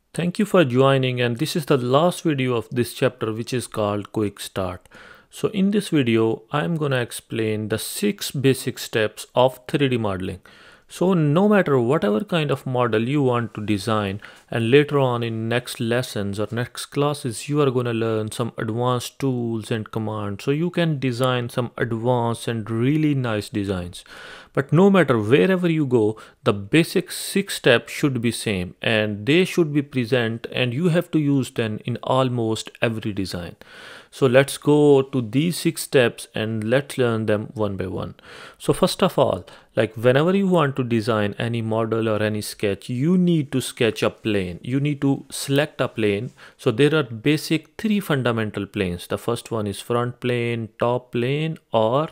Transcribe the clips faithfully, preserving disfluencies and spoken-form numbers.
Thank you for joining, and this is the last video of this chapter, which is called Quick Start. So in this video I'm gonna explain the six basic steps of three D modeling. So no matter whatever kind of model you want to design, and later on in next lessons or next classes you are gonna learn some advanced tools and commands so you can design some advanced and really nice designs. But no matter wherever you go, the basic six steps should be same and they should be present, and you have to use them in almost every design. So let's go to these six steps and let's learn them one by one. So first of all, like whenever you want to design any model or any sketch, you need to sketch a plane. You need to select a plane. So there are basic three fundamental planes. The first one is front plane, top plane, or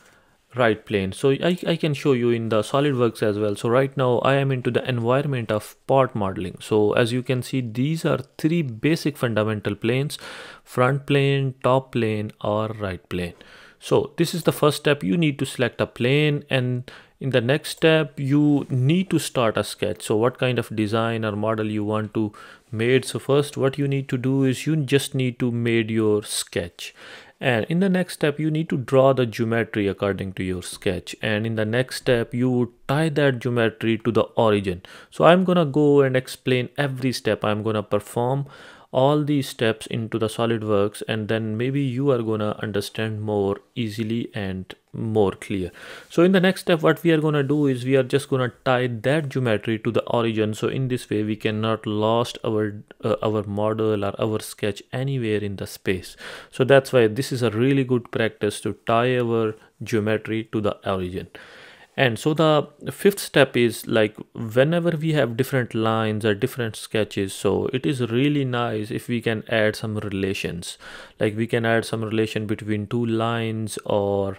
right plane. So I, I can show you in the SolidWorks as well. So right now I am into the environment of part modeling. So as you can see, these are three basic fundamental planes: front plane, top plane, or right plane. So this is the first step. You need to select a plane, and in the next step you need to start a sketch. So what kind of design or model you want to made. So first what you need to do is you just need to made your sketch. And in the next step, you need to draw the geometry according to your sketch. And in the next step, you tie that geometry to the origin. So I'm gonna go and explain every step. I'm gonna perform all these steps into the SolidWorks, and then maybe you are gonna understand more easily and more clear. So in the next step, what we are gonna do is we are just gonna tie that geometry to the origin. So in this way we cannot lost our uh, our model or our sketch anywhere in the space. So that's why this is a really good practice to tie our geometry to the origin. And so the fifth step is like whenever we have different lines or different sketches, so it is really nice if we can add some relations. Like we can add some relation between two lines or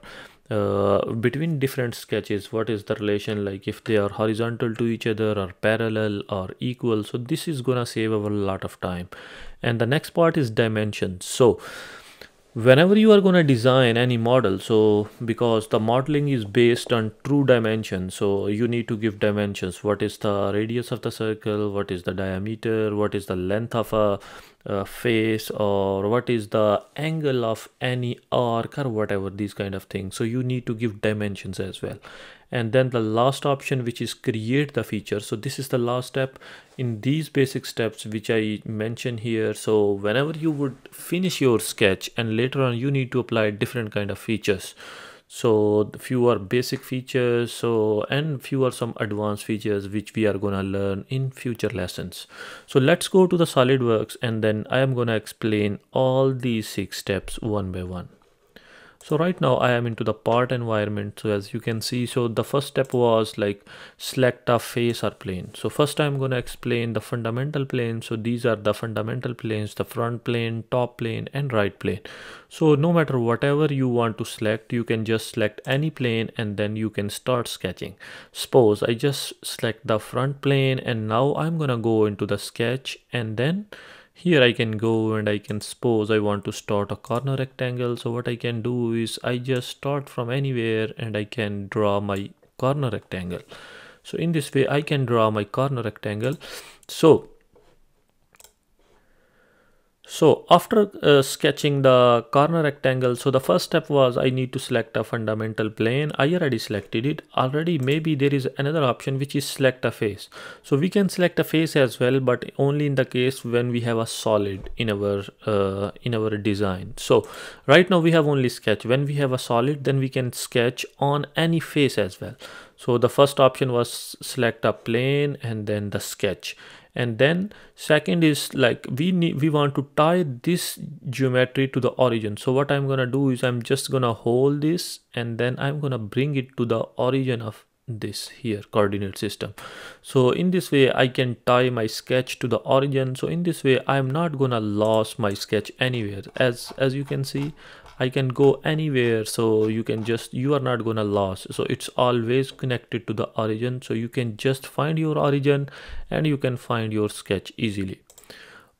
uh, between different sketches. What is the relation, like if they are horizontal to each other or parallel or equal. So this is gonna save a lot of time. And the next part is dimensions. So whenever you are going to design any model, so because the modeling is based on true dimensions, so you need to give dimensions. What is the radius of the circle, what is the diameter, what is the length of a, a face, or what is the angle of any arc or whatever, these kind of things. So you need to give dimensions as well. And then the last option, which is create the feature. So this is the last step in these basic steps which I mentioned here. So whenever you would finish your sketch and later on you need to apply different kind of features. So fewer basic features, so and fewer some advanced features which we are gonna learn in future lessons. So let's go to the SolidWorks, and then I am gonna explain all these six steps one by one. So right now I am into the part environment. So as you can see, so the first step was like select a face or plane. So first I'm going to explain the fundamental plane. So these are the fundamental planes: the front plane, top plane, and right plane. So no matter whatever you want to select, you can just select any plane and then you can start sketching. Suppose I just select the front plane, and now I'm gonna go into the sketch, and then here I can go and I can suppose I want to start a corner rectangle. So what I can do is I just start from anywhere and I can draw my corner rectangle. So in this way I can draw my corner rectangle. So So after uh, sketching the corner rectangle, so the first step was I need to select a fundamental plane. I already selected it already. Maybe there is another option which is select a face. So we can select a face as well, but only in the case when we have a solid in our uh, in our design. So right now we have only sketch. When we have a solid, then we can sketch on any face as well. So the first option was select a plane and then the sketch. And then second is like we need we want to tie this geometry to the origin. So what I'm gonna do is I'm just gonna hold this and then I'm gonna bring it to the origin of this here coordinate system. So in this way I can tie my sketch to the origin. So in this way I'm not gonna lose my sketch anywhere. As as you can see, I can go anywhere. So you can just you are not gonna lose. So it's always connected to the origin. So you can just find your origin and you can find your sketch easily.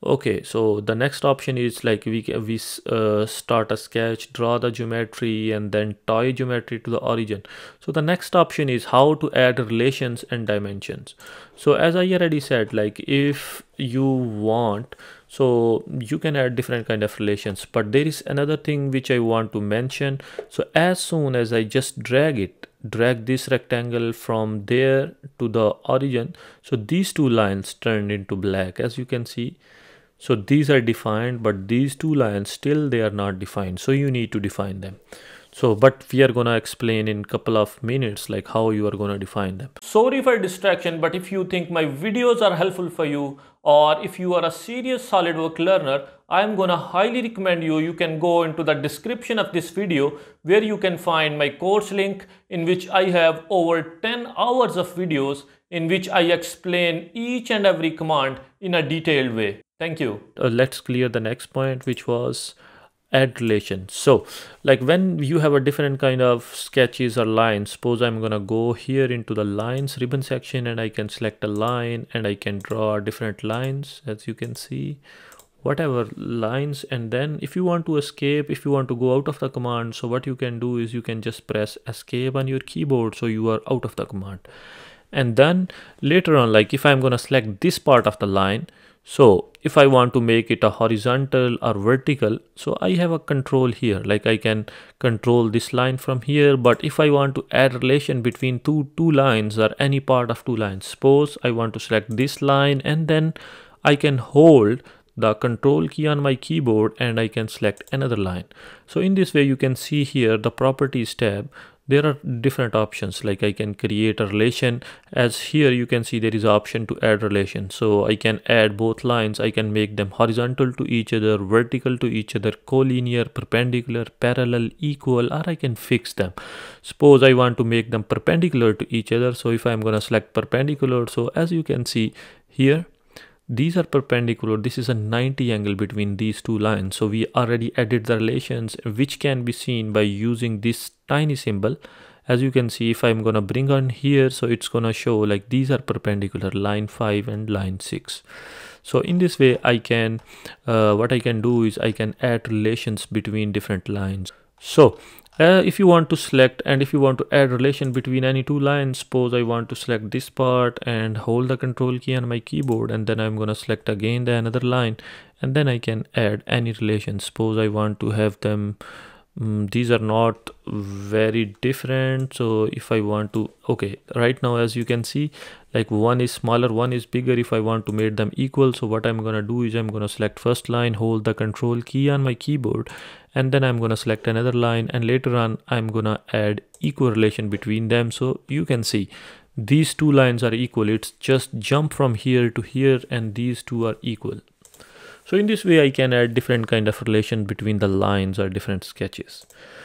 Okay, so the next option is like we ca- we uh, start a sketch, draw the geometry, and then tie geometry to the origin. So the next option is how to add relations and dimensions. So as I already said, like if you want, so you can add different kind of relations. But there is another thing which I want to mention. So as soon as I just drag it, drag this rectangle from there to the origin, so these two lines turn into black, as you can see. So these are defined, but these two lines still they are not defined. So you need to define them. So, but we are gonna explain in couple of minutes like how you are gonna define them. Sorry for distraction, but if you think my videos are helpful for you, or if you are a serious SolidWorks learner, I am gonna highly recommend you, you can go into the description of this video where you can find my course link in which I have over ten hours of videos in which I explain each and every command in a detailed way. Thank you. Uh, let's clear the next point, which was add relations. So like when you have a different kind of sketches or lines, suppose I'm gonna go here into the lines ribbon section and I can select a line and I can draw different lines, as you can see, whatever lines. And then if you want to escape, if you want to go out of the command, so what you can do is you can just press escape on your keyboard, so you are out of the command. And then later on, like if I'm gonna select this part of the line, so if I want to make it a horizontal or vertical, so I have a control here, like I can control this line from here. But if I want to add relation between two two lines or any part of two lines, suppose I want to select this line and then I can hold the control key on my keyboard and I can select another line. So in this way you can see here the properties tab, there are different options, like I can create a relation, as here you can see there is an option to add relation. So I can add both lines, I can make them horizontal to each other, vertical to each other, collinear, perpendicular, parallel, equal, or I can fix them. Suppose I want to make them perpendicular to each other, so if I'm going to select perpendicular, so as you can see here, these are perpendicular, this is a ninety angle between these two lines. So we already added the relations, which can be seen by using this tiny symbol. As you can see, if I'm gonna bring on here, so it's gonna show like these are perpendicular, line five and line six. So in this way I can uh, what I can do is I can add relations between different lines. So uh, if you want to select and if you want to add relation between any two lines, suppose I want to select this part and hold the control key on my keyboard, and then I'm going to select again the another line, and then I can add any relation. Suppose I want to have them um, these are not very different, so if I want to, okay, right now as you can see, like one is smaller, one is bigger. If I want to make them equal, so what I'm gonna do is I'm gonna select first line, hold the control key on my keyboard, and then I'm gonna select another line, and later on I'm gonna add equal relation between them. So you can see these two lines are equal, it's just jump from here to here and these two are equal. So in this way I can add different kind of relation between the lines or different sketches.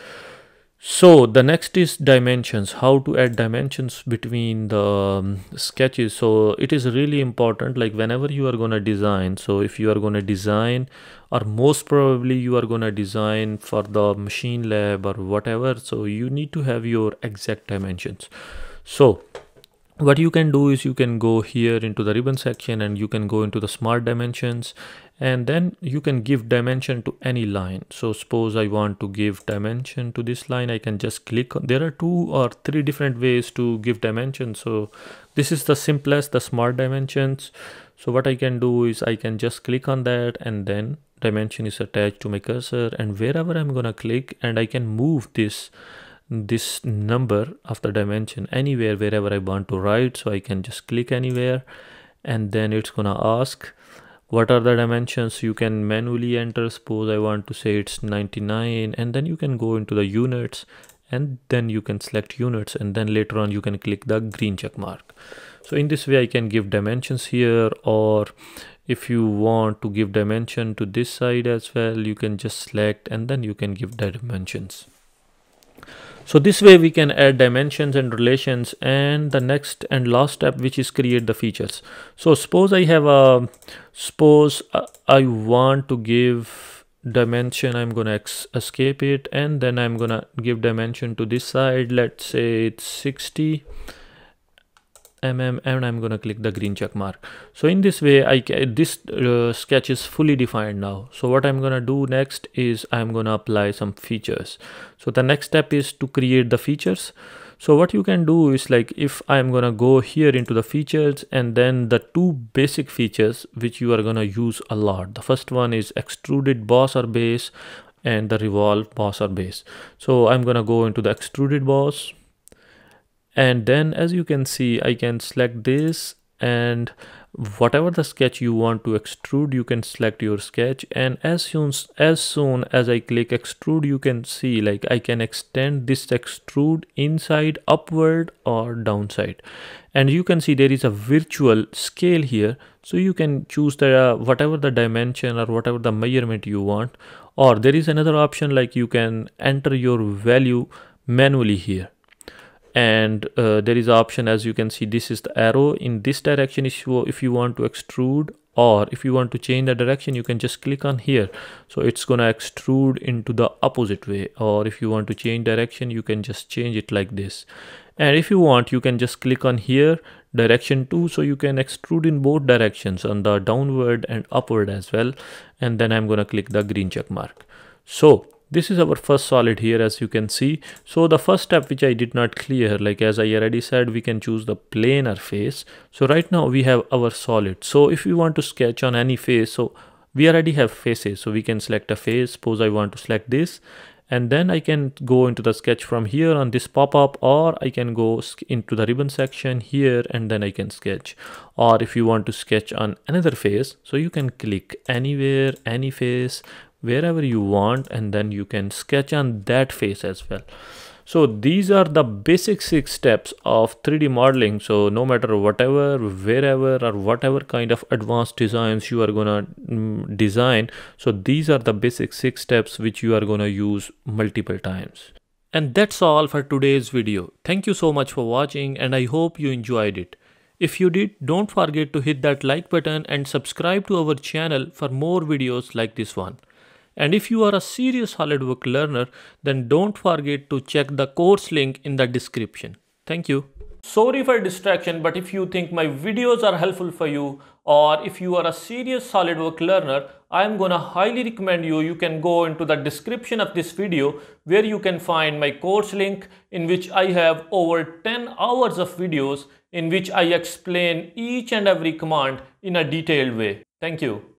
So the next is dimensions, how to add dimensions between the um, sketches. So it is really important, like whenever you are going to design, so if you are going to design, or most probably you are going to design for the machine lab or whatever, so you need to have your exact dimensions. So what you can do is you can go here into the ribbon section and you can go into the smart dimensions, and then you can give dimension to any line. So suppose I want to give dimension to this line, I can just click on, there are two or three different ways to give dimension. So this is the simplest, the smart dimensions. So what I can do is I can just click on that, and then dimension is attached to my cursor, and wherever I'm gonna click, and I can move this this number of the dimension anywhere wherever I want to write. So I can just click anywhere, and then it's gonna ask what are the dimensions. You can manually enter, suppose I want to say it's ninety-nine, and then you can go into the units, and then you can select units, and then later on you can click the green check mark. So in this way I can give dimensions here, or if you want to give dimension to this side as well, you can just select and then you can give the dimensions. So this way we can add dimensions and relations. And the next and last step, which is create the features. So suppose I have a, suppose I want to give dimension, I'm gonna escape it, and then I'm gonna give dimension to this side, let's say it's sixty, millimeters, and I'm gonna click the green check mark. So in this way, I can, this uh, sketch is fully defined now. So what I'm gonna do next is I'm gonna apply some features. So the next step is to create the features. So what you can do is, like, if I'm gonna go here into the features, and then the two basic features which you are gonna use a lot. The first one is extruded boss or base, and the revolve boss or base. So I'm gonna go into the extruded boss, and then as you can see, I can select this, and whatever the sketch you want to extrude, you can select your sketch. And as soon as soon as I click extrude, you can see, like, I can extend this extrude inside, upward, or downside. And you can see there is a virtual scale here, so you can choose the uh, whatever the dimension or whatever the measurement you want. Or there is another option, like you can enter your value manually here. And uh, there is an option, as you can see, this is the arrow in this direction if you, if you want to extrude, or if you want to change the direction, you can just click on here. So it's gonna extrude into the opposite way. Or if you want to change direction, you can just change it like this. And if you want, you can just click on here, direction two, so you can extrude in both directions, on the downward and upward as well. And then I'm gonna click the green check mark. So this is our first solid here, as you can see. So the first step which I did not clear, like as I already said, we can choose the plane or face. So right now we have our solid. So if we want to sketch on any face, so we already have faces, so we can select a face. Suppose I want to select this, and then I can go into the sketch from here on this pop-up, or I can go into the ribbon section here, and then I can sketch. Or if you want to sketch on another face, so you can click anywhere, any face, wherever you want, and then you can sketch on that face as well. So these are the basic six steps of three D modeling. So no matter whatever, wherever, or whatever kind of advanced designs you are gonna mm, design, so these are the basic six steps which you are gonna use multiple times. And that's all for today's video. Thank you so much for watching, and I hope you enjoyed it. If you did, don't forget to hit that like button and subscribe to our channel for more videos like this one. And if you are a serious SolidWorks learner, then don't forget to check the course link in the description. Thank you. Sorry for distraction, but if you think my videos are helpful for you, or if you are a serious SolidWorks learner, I am gonna highly recommend you, you can go into the description of this video, where you can find my course link, in which I have over ten hours of videos in which I explain each and every command in a detailed way. Thank you.